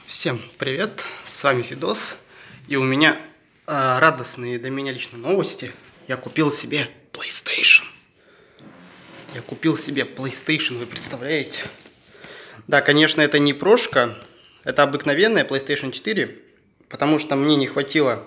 Всем привет, с вами Фидос, и у меня радостные для меня лично новости. Я купил себе PlayStation. Вы представляете? Да, конечно, это не прошка, это обыкновенная PlayStation 4, потому что мне не хватило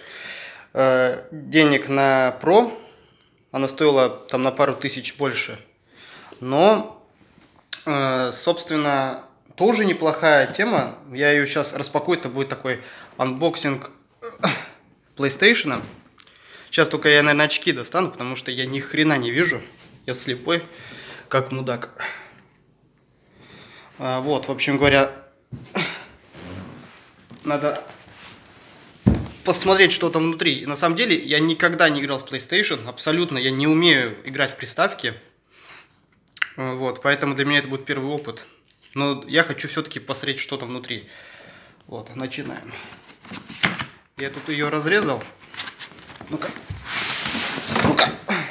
денег на Pro, она стоила там на пару тысяч больше, но, собственно, тоже неплохая тема. Я ее сейчас распакую, это будет такой анбоксинг PlayStation. Сейчас только я, наверное, очки достану, потому что я ни хрена не вижу. Я слепой, как мудак. Вот, в общем говоря, надо посмотреть, что там внутри. И на самом деле, я никогда не играл в PlayStation, абсолютно. Я не умею играть в приставки. Вот, поэтому для меня это будет первый опыт. Но я хочу все-таки посмотреть, что там внутри. Вот, начинаем. Я тут ее разрезал. Ну-ка. Сука!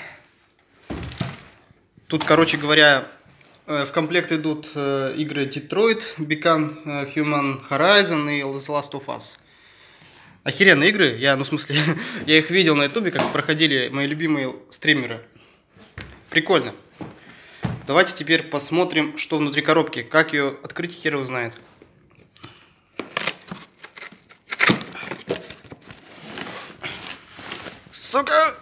Тут, короче говоря, в комплект идут игры Detroit, Become Human, Horizon и The Last of Us. Охеренные игры. Я их видел на ютубе, как проходили мои любимые стримеры. Прикольно. Давайте теперь посмотрим, что внутри коробки. Как ее открыть, хер его знает. Сука!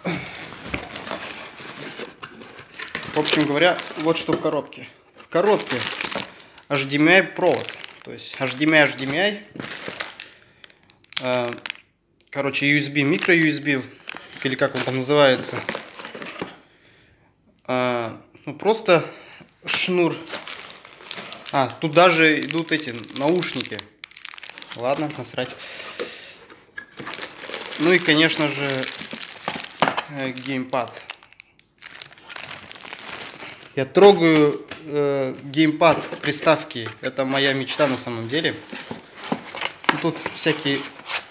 В общем говоря, вот что в коробке. В коробке HDMI провод. То есть HDMI. Короче, USB, микро-USB, или как он там называется. Ну, просто шнур. Тут даже идут эти наушники. Ладно, насрать. Ну и, конечно же, геймпад. Я трогаю геймпад приставки. Это моя мечта на самом деле. Тут всякие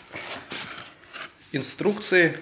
инструкции.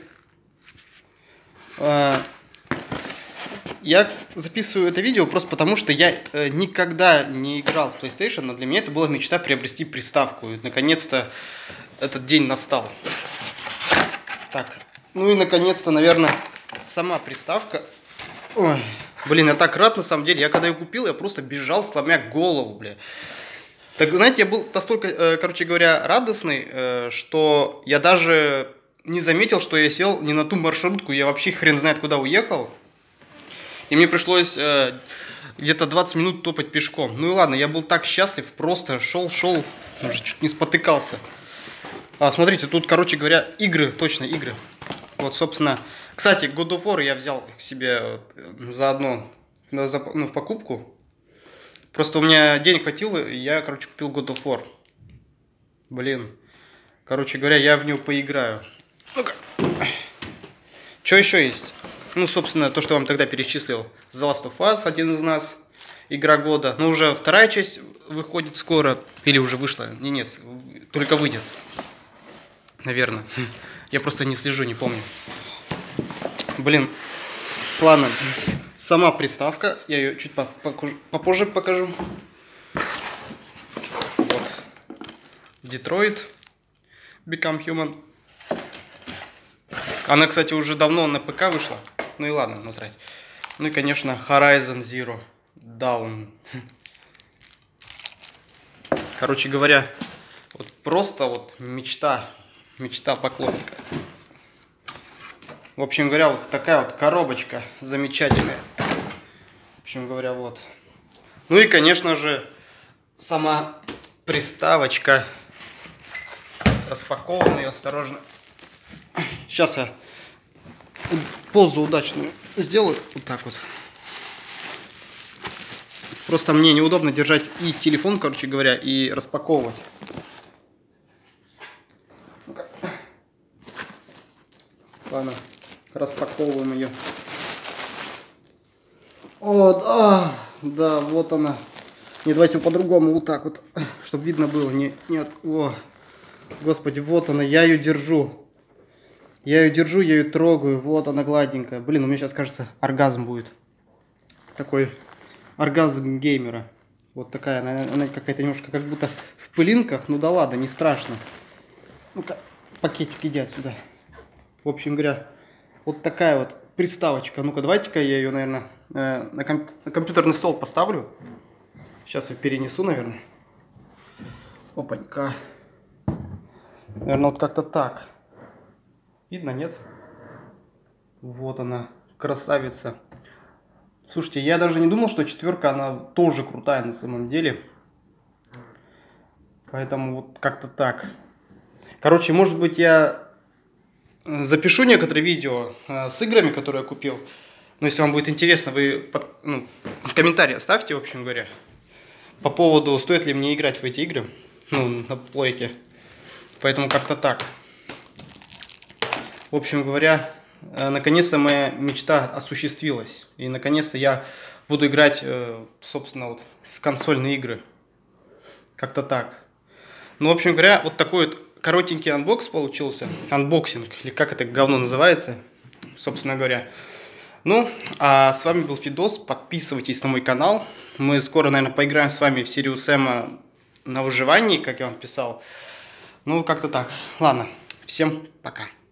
Я записываю это видео просто потому, что я никогда не играл в PlayStation, но для меня это была мечта приобрести приставку. И наконец-то этот день настал. Так, ну и наконец-то, наверное, сама приставка. Ой, блин, я так рад на самом деле. Я когда ее купил, я просто бежал, сломя голову, бля. Так, знаете, я был настолько, короче говоря, радостный, что я даже не заметил, что я сел не на ту маршрутку. Я вообще хрен знает куда уехал. И мне пришлось где-то 20 минут топать пешком. Ну и ладно, я был так счастлив, просто шел, уже чуть не спотыкался. Смотрите, тут, короче говоря, игры, точно игры. Вот, собственно, кстати, God of War я взял их себе заодно в покупку. Просто у меня денег хватило, и я, короче, купил God of War. Блин. Короче говоря, я в него поиграю. Ну-ка. Что еще есть? Ну, собственно, то, что я вам тогда перечислил. The Last of Us, один из нас. Игра года. Но уже вторая часть выходит скоро. Или уже вышла. Нет, только выйдет. Наверное. Я просто не слежу, не помню. Блин. Ладно. Сама приставка. Я ее чуть попозже покажу. Вот. Detroit. Become Human. Она, кстати, уже давно на ПК вышла. Ну и ладно, насрать. Ну и, конечно, Horizon Zero Dawn. Короче говоря, вот просто вот мечта поклонника. В общем говоря, вот такая вот коробочка замечательная. В общем говоря, вот. Ну и, конечно же, сама приставочка. Распакован ее осторожно. Сейчас я позу удачную сделаю. Вот так вот. Просто мне неудобно держать и телефон, короче говоря, и распаковывать. Ну-ка. Ладно, распаковываем ее. О, да, вот она. Не, давайте по-другому, вот так вот, чтобы видно было. Нет, о, господи, вот она, я ее держу. Я ее трогаю, вот она гладенькая. Блин, у меня сейчас, кажется, оргазм будет. Такой оргазм геймера. Вот такая, она какая-то немножко как будто в пылинках. Ну да ладно, не страшно. Ну-ка, пакетик иди отсюда. В общем говоря, вот такая вот приставочка. Ну-ка, давайте-ка я ее, наверное, на компьютерный стол поставлю. Сейчас ее перенесу, наверное. Опанька. Наверное, вот как-то так. Видно, нет? Вот она, красавица. Слушайте, я даже не думал, что четверка, она тоже крутая на самом деле. Поэтому вот как-то так. Короче, может быть, я запишу некоторые видео с играми, которые я купил. Но если вам будет интересно, вы комментарии оставьте, в общем говоря. По поводу, стоит ли мне играть в эти игры. Ну, на плойке. Поэтому как-то так. В общем говоря, наконец-то моя мечта осуществилась. И наконец-то я буду играть, собственно, вот в консольные игры. Как-то так. Ну, в общем говоря, вот такой вот коротенький анбокс получился. Анбоксинг, или как это говно называется, собственно говоря. Ну, а с вами был Фидос. Подписывайтесь на мой канал. Мы скоро, наверное, поиграем с вами в Сириус Сэма на выживании, как я вам писал. Ну, как-то так. Ладно, всем пока.